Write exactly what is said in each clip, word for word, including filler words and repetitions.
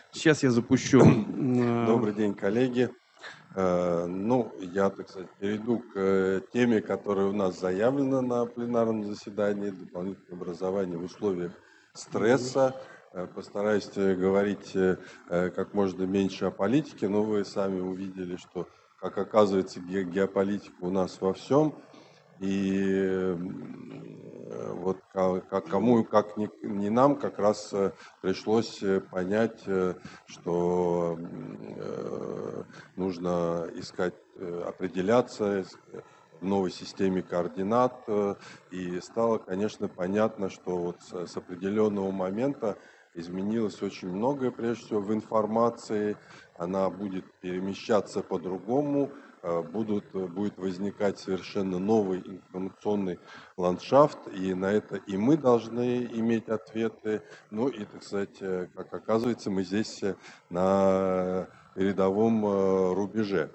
Сейчас я запущу. м, Добрый день, коллеги. Э, Ну, я, так сказать, перейду к э, теме, которая у нас заявлена на пленарном заседании, дополнительное образование в условиях Мгм. стресса. Э, Постараюсь э, говорить э, э, как можно меньше о политике, но вы сами увидели, что, как оказывается, ге- геополитика у нас во всем. И э, вот ка- ка- кому, как ни, не нам, как раз э, пришлось э, понять, э, что м, э, нужно искать, э, определяться с- в новой системе координат. э, И стало, конечно, понятно, что вот с, с определенного момента изменилось очень многое, прежде всего в информации. Она будет перемещаться по-другому, э, будут, э, будет возникать совершенно новый информационный ландшафт, и на это и мы должны иметь ответы. Ну и, так сказать, э, как оказывается, мы здесь э, на передовом э, рубеже.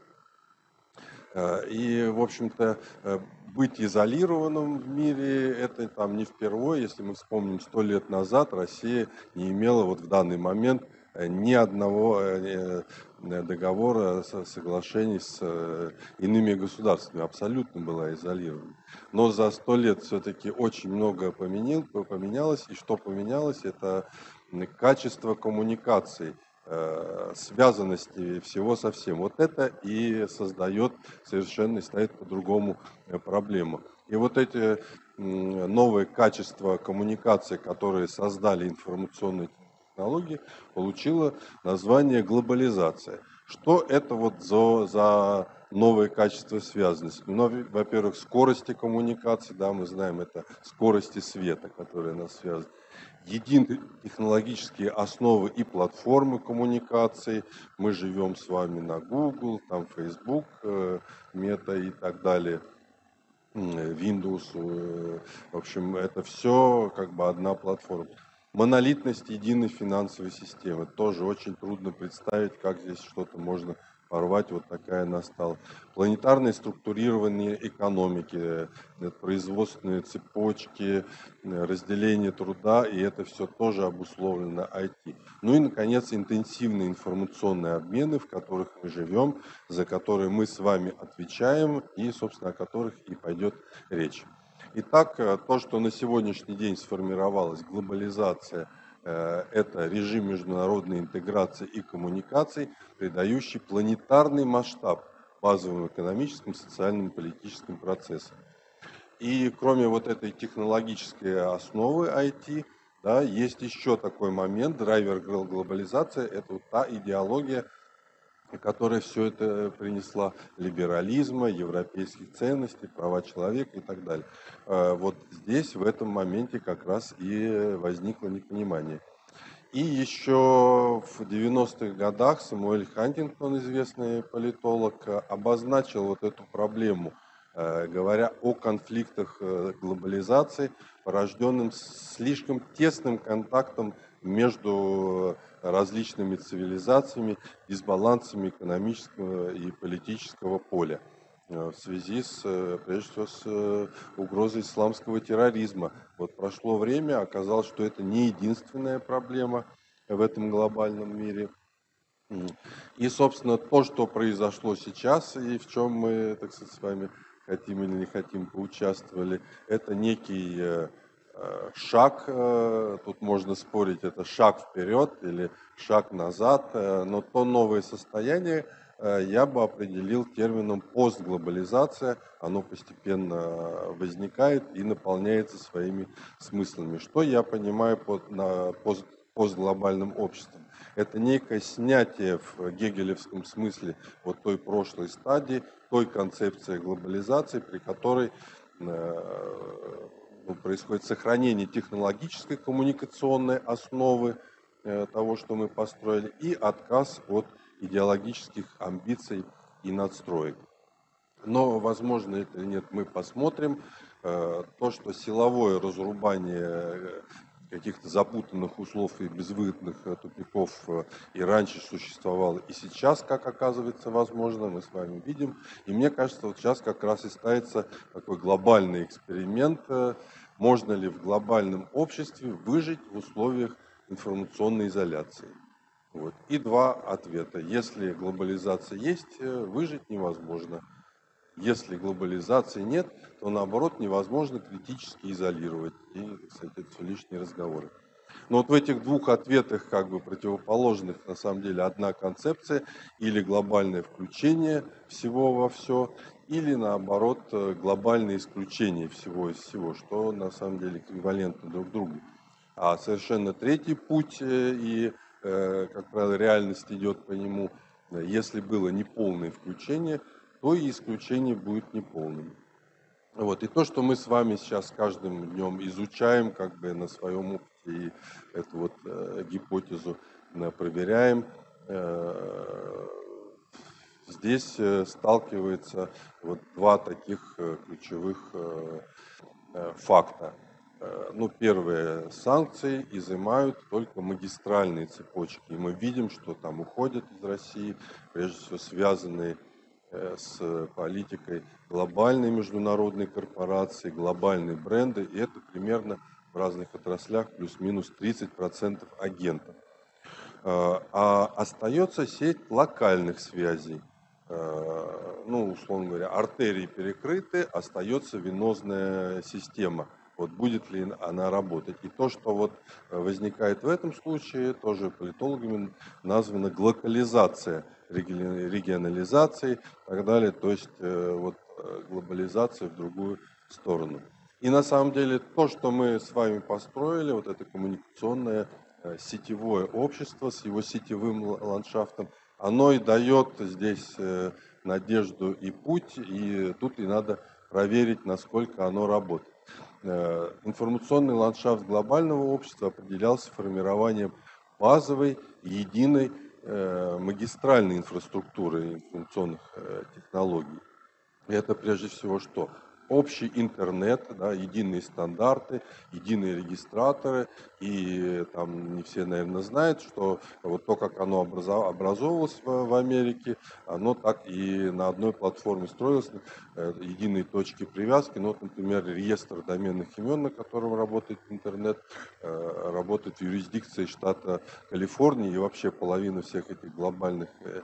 Э, И, в общем-то, э, быть изолированным в мире – это там не впервые. Если мы вспомним, сто лет назад Россия не имела вот в данный момент э, ни одного э, э, договора, со- соглашений с э, иными государствами, абсолютно была изолирована. Но за сто лет все-таки очень много поменял- поменялось, и что поменялось – это м, качество коммуникаций, э, связанности всего со всем. Вот это и создает совершенно, ставит по-другому э, проблему. И вот эти м, новые качества коммуникации, которые создали информационные технологии, получило название глобализация. Что это вот за, за новые качества связанности? Ну, во-первых, скорости коммуникации, да, мы знаем, это скорости света, которые нас связывают. Единые технологические основы и платформы коммуникации. Мы живем с вами на Google, там Facebook, э, Meta и так далее, м, Windows. э, В общем, это все как бы одна платформа. Монолитность единой финансовой системы. Тоже очень трудно представить, как здесь что-то можно порвать. Вот такая настала. Планетарное структурирование экономики, э, производственные цепочки, э, разделение труда, и это все тоже обусловлено ай ти. Ну и, наконец, интенсивные информационные обмены, в которых мы живем, за которые мы с вами отвечаем и, собственно, о которых и пойдет речь. Итак, э, то, что на сегодняшний день сформировалась глобализация, э, это режим международной интеграции и коммуникаций, придающий планетарный масштаб базовым экономическим, социальным и политическим процессам. И кроме вот этой технологической основы ай ти, да, есть еще такой момент, драйвер глобализации, это вот та идеология, которая все это принесла: либерализма, европейских ценностей, права человека и так далее. Э, Вот здесь, в этом моменте, как раз и возникло непонимание. И еще в девяностых годах Самуэль Хантингтон, известный политолог, э, обозначил вот эту проблему, э, говоря о конфликтах э, глобализации, порожденным слишком тесным контактом между различными цивилизациями, дисбалансами экономического и политического поля э, в связи с, э, прежде всего, с э, угрозой исламского терроризма. Вот прошло время, оказалось, что это не единственная проблема в этом глобальном мире. М. И, собственно, то, что произошло сейчас, и в чем мы, так сказать, с вами хотим или не хотим поучаствовали, это некий э, э, шаг, э, тут можно спорить, это шаг вперед или шаг назад, э, но то новое состояние э, я бы определил термином постглобализация. Оно постепенно возникает и наполняется своими смыслами. Что я понимаю под на пост, постглобальным обществом? Это некое снятие в гегелевском смысле вот той прошлой стадии, той концепции глобализации, при которой э, ну, происходит сохранение технологической коммуникационной основы э, того, что мы построили, и отказ от идеологических амбиций и надстроек. Но, возможно, это или нет, мы посмотрим. Э, То, что силовое разрубание э, каких-то запутанных услов и безвыходных э, тупиков э, и раньше существовало, и сейчас, как оказывается, возможно, мы с вами видим. И мне кажется, вот сейчас как раз и ставится такой глобальный эксперимент, э, можно ли в глобальном обществе выжить в условиях информационной изоляции. Вот. И два ответа. Если глобализация есть, выжить невозможно. Если глобализации нет, то наоборот невозможно критически изолировать. И, кстати, это все лишние разговоры. Но вот в этих двух ответах, как бы противоположных, на самом деле одна концепция: или глобальное включение всего во все, или наоборот глобальное исключение всего из всего, что на самом деле эквивалентно друг другу. А совершенно третий путь, и, как правило, реальность идет по нему: если было неполное включение, то и исключение будет неполным. Вот. И то, что мы с вами сейчас каждым днем изучаем, как бы на своем опыте, и эту вот э, гипотезу э, проверяем, э, здесь э, сталкивается вот два таких э, ключевых э, э, факта. Э, Ну, первое, санкции изымают только магистральные цепочки. И мы видим, что там уходят из России, прежде всего связанные э, с политикой глобальной международной корпорации, глобальные бренды. И это примерно в разных отраслях плюс-минус тридцать процентов агентов. Э, А остается сеть локальных связей. Э, Ну, условно говоря, артерии перекрыты, остается венозная система. Вот будет ли она работать? И то, что вот возникает в этом случае, тоже политологами названо глокализация, реги- регионализация и так далее, то есть э, вот э, глобализация в другую сторону. И на самом деле то, что мы с вами построили, вот это коммуникационное э, сетевое общество с его сетевым л- ландшафтом, оно и дает здесь э, надежду и путь, и тут и надо проверить, насколько оно работает. Э, Информационный ландшафт глобального общества определялся формированием базовой, единой э, магистральной инфраструктуры информационных э, технологий. И это прежде всего что? Общий интернет, да, единые стандарты, единые регистраторы. И там не все, наверное, знают, что вот то, как оно образов- образовывалось в, в Америке, оно так и на одной платформе строилось, э, единые точки привязки. Ну, вот, например, реестр доменных имен, на котором работает интернет, э, работает в юрисдикции штата Калифорния, и вообще половина всех этих глобальных э,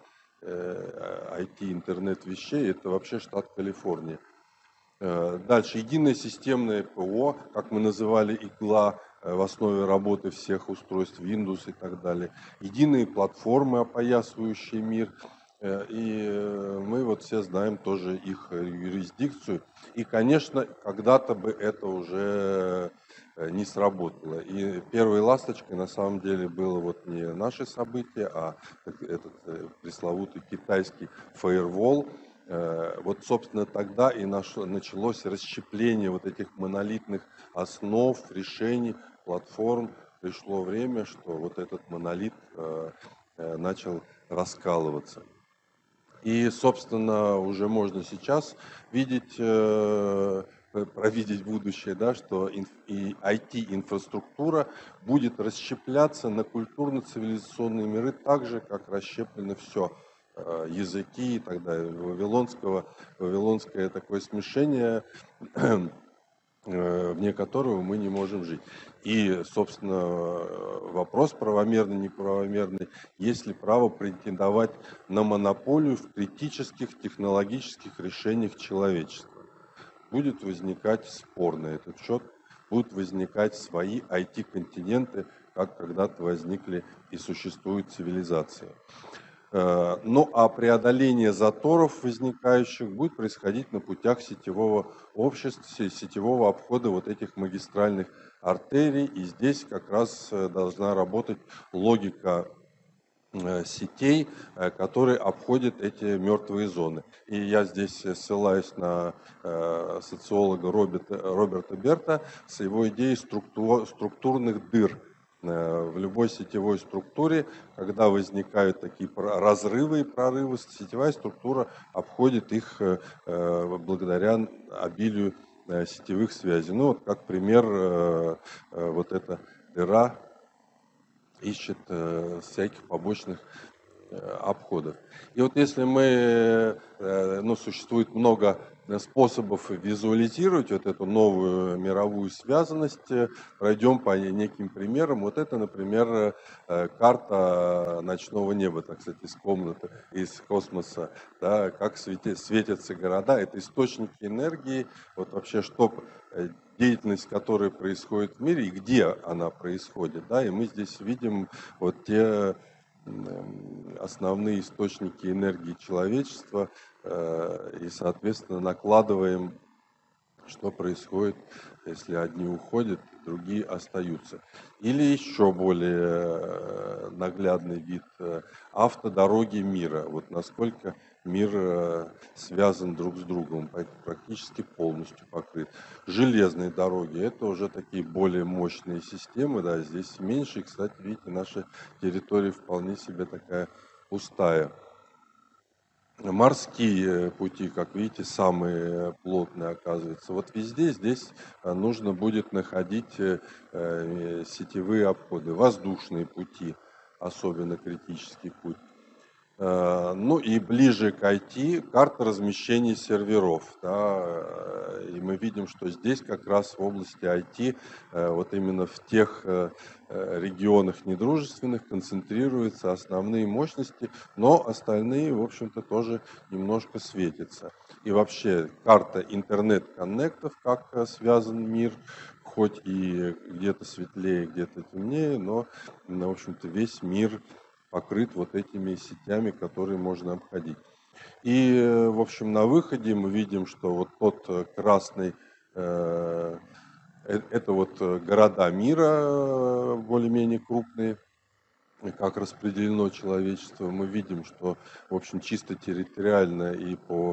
ай ти, интернет вещей, это вообще штат Калифорния. Э, Дальше, единое системное ПО, как мы называли, игла э, в основе работы всех устройств Windows и так далее. Единые платформы, опоясывающие мир. Э, И э, мы вот все знаем тоже их э, юрисдикцию. И, конечно, когда-то бы это уже э, не сработало. И первой ласточкой на самом деле было вот не наши события, а этот э, пресловутый китайский фаервол. Э, Вот, собственно, тогда и нашло- началось расщепление вот этих монолитных основ, решений, платформ. Пришло время, что вот этот монолит э, э, начал раскалываться. И, собственно, уже можно сейчас видеть, э, э, провидеть будущее, да, что инф- и ай ти-инфраструктура будет расщепляться на культурно-цивилизационные миры так же, как расщеплено все, языки и так далее. Вавилонского, вавилонское такое смешение, э, вне которого мы не можем жить. И, собственно, э, вопрос правомерный, неправомерный, есть ли право претендовать на монополию в критических технологических решениях человечества. Будет возникать спор на этот счет, будут возникать свои ай ти-континенты, как когда-то возникли и существуют цивилизации. Э, Ну а преодоление заторов возникающих будет происходить на путях сетевого общества, се- сетевого обхода вот этих магистральных артерий. И здесь как раз э, должна работать логика э, сетей, э, которые обходят эти мертвые зоны. И я здесь э, ссылаюсь на э, социолога Роберта, Роберта Берта с его идеей структу- структурных дыр. Э, В любой сетевой структуре, когда возникают такие про- разрывы и прорывы, сетевая структура обходит их э, э, благодаря обилию э, сетевых связей. Ну, вот как пример, э, э, вот эта дыра ищет э, всяких побочных обходов. И вот если мы, ну, существует много способов визуализировать вот эту новую мировую связанность, пройдем по неким примерам. Вот это, например, карта ночного неба, так сказать, из комнаты, из космоса, да, как свети, светятся города, это источники энергии, вот вообще что деятельность, которая происходит в мире и где она происходит, да, и мы здесь видим вот те основные источники энергии человечества и, соответственно, накладываем, что происходит, если одни уходят, другие остаются. Или еще более наглядный вид – автодороги мира. Вот насколько мир связан друг с другом, практически полностью покрыт. Железные дороги – это уже такие более мощные системы, да, здесь меньше. И, кстати, видите, наша территория вполне себе такая пустая. Морские пути, как видите, самые плотные оказываются. Вот везде здесь нужно будет находить сетевые обходы, воздушные пути, особенно критический путь. Ну и ближе к ай ти карта размещения серверов. Да, и мы видим, что здесь как раз в области ай ти, вот именно в тех регионах недружественных концентрируются основные мощности, но остальные, в общем-то, тоже немножко светятся. И вообще карта интернет-коннектов, как связан мир, хоть и где-то светлее, где-то темнее, но, в общем-то, весь мир покрыт вот этими сетями, которые можно обходить. И, в общем, на выходе мы видим, что вот тот красный, э, это вот города мира более-менее крупные, как распределено человечество. Мы видим, что, в общем, чисто территориально и по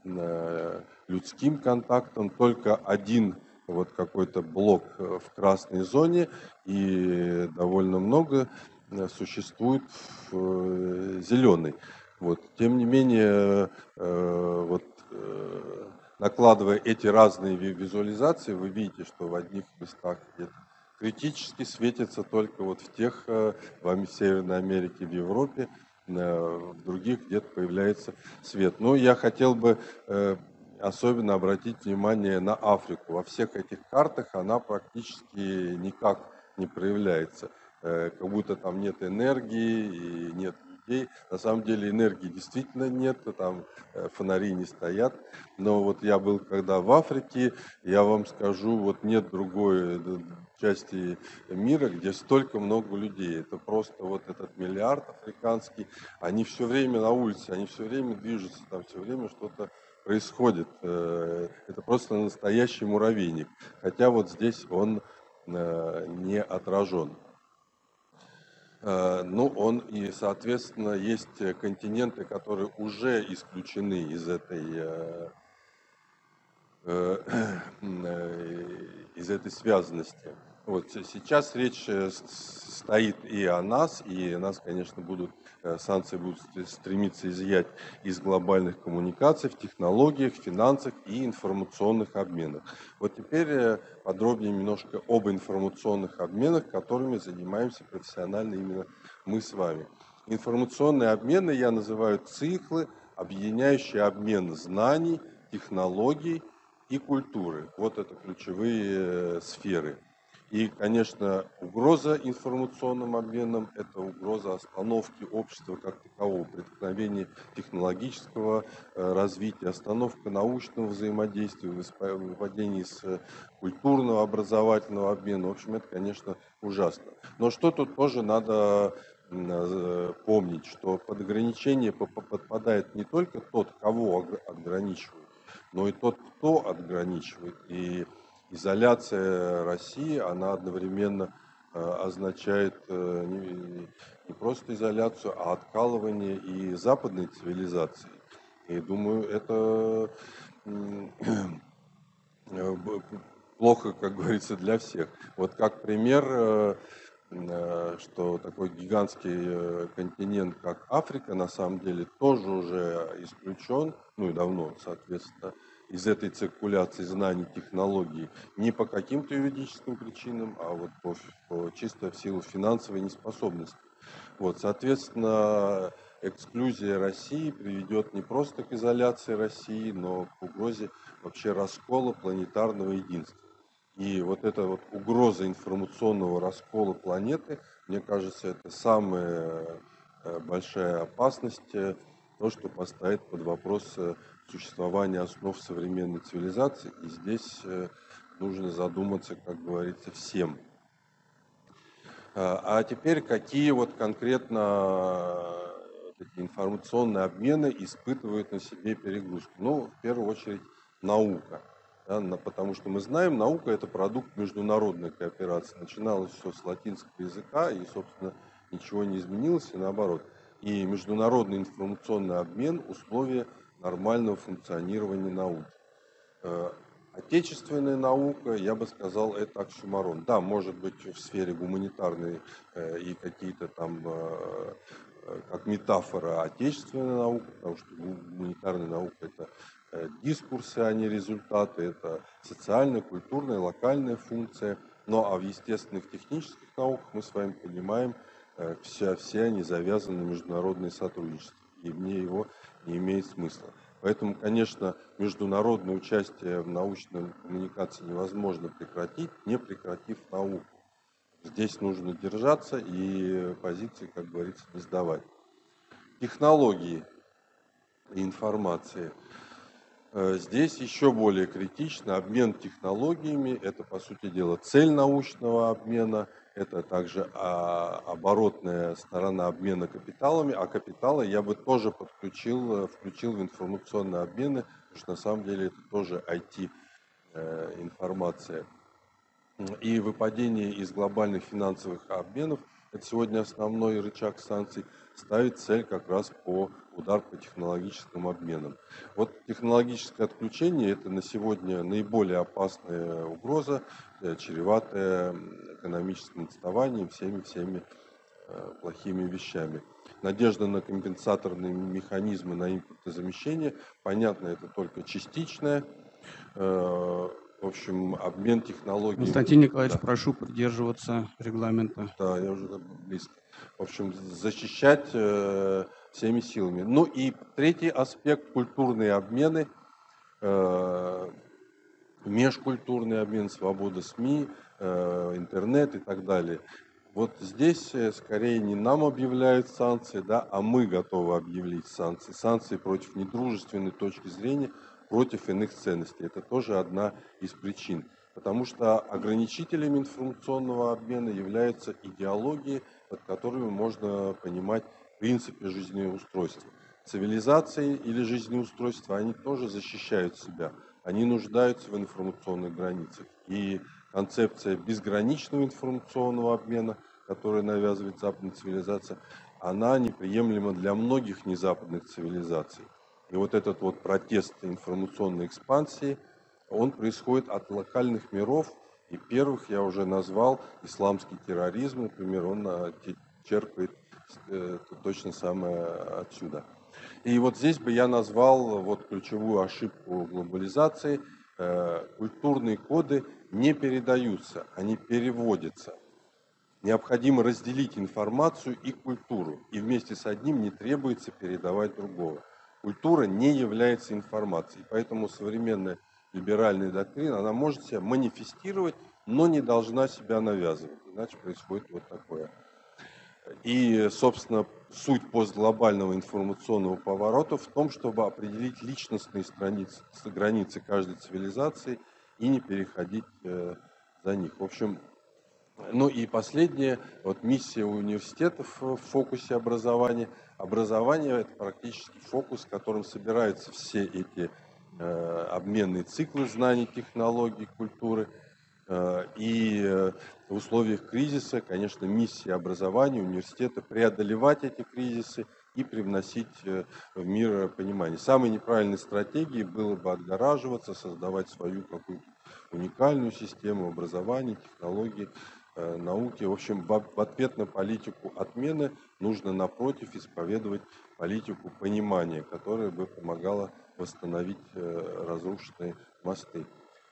людским контактам только один вот какой-то блок в красной зоне, и довольно много существует в зеленой. Вот. Тем не менее, вот, накладывая эти разные визуализации, вы видите, что в одних местах где-то критически светится только вот в тех, в Северной Америке, в Европе, в других где-то появляется свет. Но я хотел бы особенно обратить внимание на Африку. Во всех этих картах она практически никак не проявляется. Как будто там нет энергии и нет людей. На самом деле энергии действительно нет, там фонари не стоят. Но вот я был когда в Африке, я вам скажу, вот нет другой части мира, где столько много людей. Это просто вот этот миллиард африканский, они все время на улице, они все время движутся, там все время что-то происходит. Это просто настоящий муравейник. Хотя вот здесь он не отражен. Ну, он и, соответственно, есть континенты, которые уже исключены из этой, из этой связанности. Вот сейчас речь стоит и о нас, и нас, конечно, будут, санкции будут стремиться изъять из глобальных коммуникаций, в технологиях, финансах и информационных обменах. Вот теперь подробнее немножко об информационных обменах, которыми занимаемся профессионально именно мы с вами. Информационные обмены я называю циклы, объединяющие обмен знаний, технологий и культуры. Вот это ключевые сферы. И, конечно, угроза информационным обменам – это угроза остановки общества как такового, преткновения технологического развития, остановка научного взаимодействия, выпадение из культурного, образовательного обмена. В общем, это, конечно, ужасно. Но что тут тоже надо помнить, что под ограничение подпадает не только тот, кого ограничивают, но и тот, кто ограничивает. И изоляция России, она одновременно означает не, не просто изоляцию, а откалывание и западной цивилизации. И думаю, это плохо, как говорится, для всех. Вот как пример, что такой гигантский континент, как Африка, на самом деле тоже уже исключен, ну и давно, соответственно, из этой циркуляции знаний, технологий не по каким-то юридическим причинам, а вот по, по чисто в силу финансовой неспособности. Вот, соответственно, эксклюзия России приведет не просто к изоляции России, но к угрозе вообще раскола планетарного единства. И вот эта вот угроза информационного раскола планеты, мне кажется, это самая э, большая опасность, э, то, что поставит под вопрос э, существование основ современной цивилизации. И здесь э, нужно задуматься, как говорится, всем. А а теперь какие вот конкретно э, такие информационные обмены испытывают на себе перегрузку? Ну, в первую очередь, наука. Да, на- потому что мы знаем, наука – это продукт международной кооперации. Начиналось все с латинского языка, и, собственно, ничего не изменилось, и наоборот. И международный информационный обмен – условие нормального функционирования науки. Э, Отечественная наука, я бы сказал, это оксюморон. Да, может быть, в сфере гуманитарной э, и какие-то там, э, э, как метафора, отечественная наука, потому что гуманитарная наука – это э, дискурсы, а не результаты, это социальная, культурная, локальная функция. Ну, а в естественных технических науках мы с вами понимаем, э, все, все они завязаны на международное сотрудничество, и вне его не имеет смысла. Поэтому, конечно, международное участие в научной коммуникации невозможно прекратить, не прекратив науку. Здесь нужно держаться и позиции, как говорится, не сдавать. Технологии информации. Э, Здесь еще более критично обмен технологиями. Это, по сути дела, цель научного обмена. Это также а, оборотная сторона обмена капиталами. А капиталы я бы тоже подключил, э, включил в информационные обмены, потому что на самом деле это тоже ай ти-информация. И выпадение из глобальных финансовых обменов, это сегодня основной рычаг санкций, ставит цель как раз по удар по технологическим обменам. Вот технологическое отключение – это на сегодня наиболее опасная угроза, э, чреватая экономическим отставанием, всеми-всеми э, плохими вещами. Надежда на компенсаторные механизмы на импортозамещение, понятно, это только частичное. Э, В общем, обмен технологиями. Константин Николаевич, Да. прошу придерживаться регламента. Да, я уже близко. В общем, защищать э, всеми силами. Ну и третий аспект – культурные обмены, э, межкультурный обмен, свобода СМИ, э, интернет и так далее. Вот здесь э, скорее не нам объявляют санкции, да, а мы готовы объявить санкции. Санкции против недружественной точки зрения, против иных ценностей. Это тоже одна из причин. Потому что ограничителями информационного обмена являются идеологии, под которыми можно понимать принципы жизнеустройства. Цивилизации или жизнеустройства, они тоже защищают себя. Они нуждаются в информационных границах. И концепция безграничного информационного обмена, которую навязывает западная цивилизация, она неприемлема для многих незападных цивилизаций. И вот этот вот протест информационной экспансии, он происходит от локальных миров. И первых я уже назвал исламский терроризм, например, он а, те- черпает э, точно самое отсюда. И вот здесь бы я назвал вот ключевую ошибку глобализации. Э, Культурные коды не передаются, они переводятся. Необходимо разделить информацию и культуру, и вместе с одним не требуется передавать другого. Культура не является информацией, поэтому современная либеральная доктрина, она может себя манифестировать, но не должна себя навязывать, иначе происходит вот такое. И, собственно, суть постглобального информационного поворота в том, чтобы определить личностные страницы, границы каждой цивилизации и не переходить э, за них. В общем, ну и последнее, вот миссия университетов в фокусе образования. Образование – это практически фокус, в котором собираются все эти э, обменные циклы знаний, технологий, культуры. Э, и э, в условиях кризиса, конечно, миссия образования, университета – преодолевать эти кризисы и привносить э, в мир понимание. Самой неправильной стратегией было бы отгораживаться, создавать свою какую-то уникальную систему образования, технологий, э, науки. В общем, в, в ответ на политику отмены нужно, напротив, исповедовать политику понимания, которая бы помогала восстановить э, разрушенные мосты.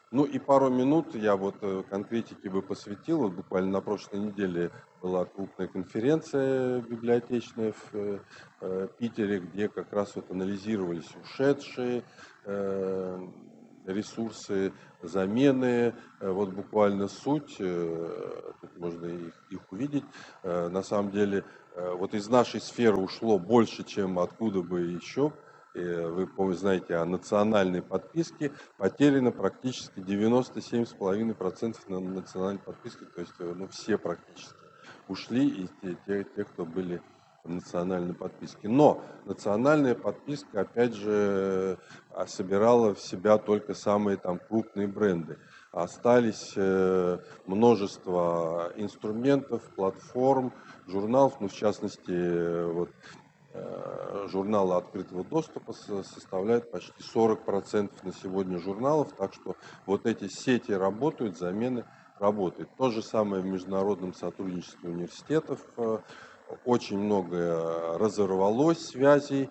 Ну и пару минут я вот э, конкретике бы посвятил. Вот буквально на прошлой неделе была крупная конференция библиотечная в э, э, Питере, где как раз вот анализировались ушедшие э, ресурсы, замены. Э, Вот буквально суть, э, тут можно их, их увидеть. Э, На самом деле, э, вот из нашей сферы ушло больше, чем откуда бы еще. Э, Вы, помните, знаете о национальной подписке. Потеряно практически девяносто семь целых пять десятых процента на национальной подписке. То есть э, ну, все практически ушли, и те, те, те, кто были в национальной подписке. Но национальная подписка, опять же, а, собирала в себя только самые там крупные бренды. Остались э, множество инструментов, платформ, журналов, ну, в частности, э, вот, э, журналы открытого доступа со- составляют почти сорок процентов на сегодня журналов, так что вот эти сети работают, замены работают. То же самое в международном сотрудничестве университетов. э, Очень много разорвалось связей,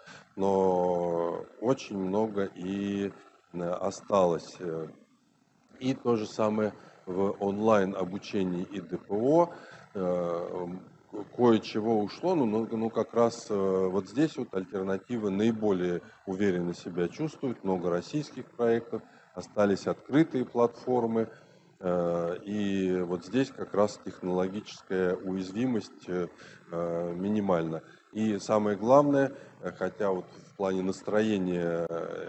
но очень много и э, осталось. Э, И то же самое в онлайн обучении и Д П О. Э, Кое-чего ушло, но ну, ну, как раз э, вот здесь вот альтернативы наиболее уверенно себя чувствуют. Много российских проектов, остались открытые платформы. э, И вот здесь как раз технологическая уязвимость э, э, минимальна. И самое главное, э, хотя вот в плане настроения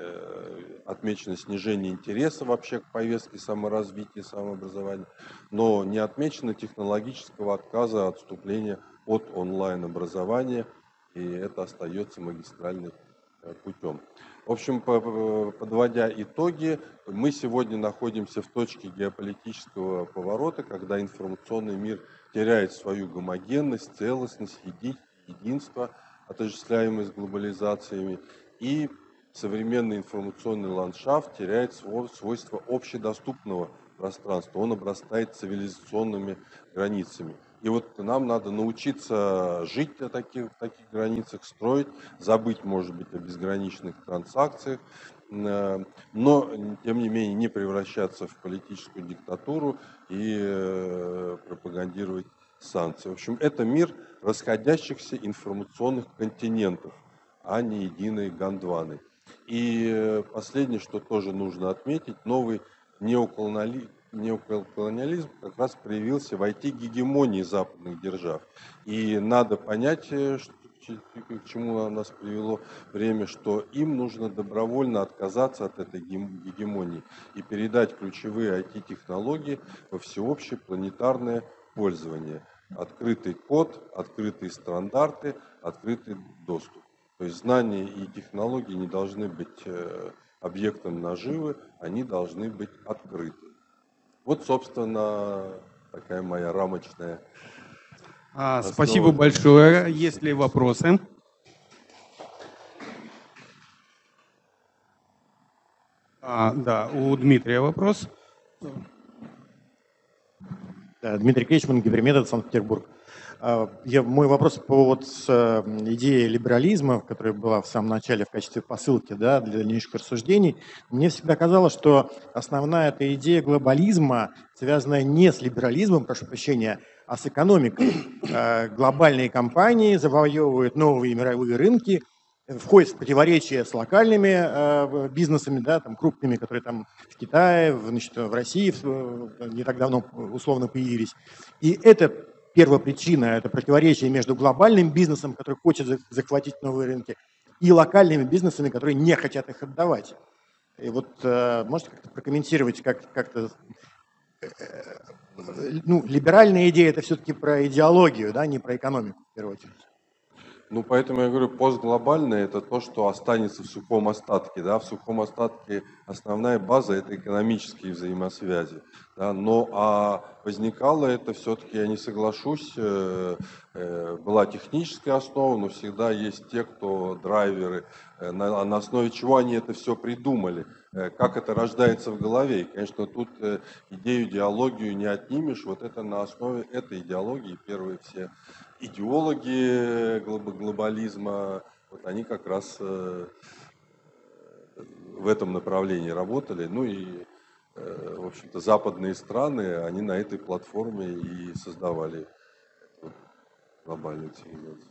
э, отмечено снижение интереса вообще к повестке саморазвития, самообразования, но не отмечено технологического отказа, отступления от онлайн-образования, и это остается магистральным э, путем. В общем, по- по- подводя итоги, мы сегодня находимся в точке геополитического поворота, когда информационный мир теряет свою гомогенность, целостность, еди- единство, отождествляемое с глобализациями, и современный информационный ландшафт теряет сво- свойства общедоступного пространства, он обрастает цивилизационными границами. И вот нам надо научиться жить на таких, в таких границах, строить, забыть, может быть, о безграничных транзакциях, э, но, тем не менее, не превращаться в политическую диктатуру и э, пропагандировать санкции. В общем, это мир расходящихся информационных континентов, а не единой Гондваны. И э, последнее, что тоже нужно отметить, новый неоколониали- неоколониализм как раз проявился в ай ти-гегемонии западных держав. И надо понять, э, что- ч- к чему нас привело время, что им нужно добровольно отказаться от этой гем- гегемонии и передать ключевые ай ти-технологии во всеобщее планетарное пользование. Открытый код, открытые стандарты, открытый доступ. То есть знания и технологии не должны быть э, объектом наживы, они должны быть открыты. Вот, собственно, такая моя рамочная А, основа спасибо для большое. дискуссии. Есть ли вопросы? А, да, у Дмитрия вопрос. Да, Дмитрий Кречман, Гиперметод, Санкт-Петербург. А, Я, мой вопрос по вот с, э, идее либерализма, которая была в самом начале в качестве посылки, да, для дальнейших рассуждений. Мне всегда казалось, что основная эта идея глобализма, связанная не с либерализмом, прошу прощения, а с экономикой. Э, Глобальные компании завоевывают новые мировые рынки, э, входят в противоречие с локальными э, бизнесами, да, там, крупными, которые там в Китае, в, значит, в России в- э, не так давно условно появились. И это первопричина, это противоречие между глобальным бизнесом, который хочет за- захватить новые рынки, и локальными бизнесами, которые не хотят их отдавать. И вот э, можете как-то прокомментировать, как, как-то, э, ну, либеральная идея – это все-таки про идеологию, да, не про экономику, в первую очередь. Ну, поэтому я говорю, постглобальное – это то, что останется в сухом остатке. Да? В сухом остатке основная база – это экономические взаимосвязи. Да? Но а возникало это все-таки, я не соглашусь, э, э, была техническая основа, но всегда есть те, кто драйверы, э, на, на основе чего они это все придумали, э, как это рождается в голове. И, конечно, тут э, идею, идеологию не отнимешь. Вот это на основе этой идеологии первые все идеологи глоб- глобализма, вот они как раз э, в этом направлении работали. Ну и э, в общем-то, западные страны, они на этой платформе и создавали эту глобальную цивилизацию.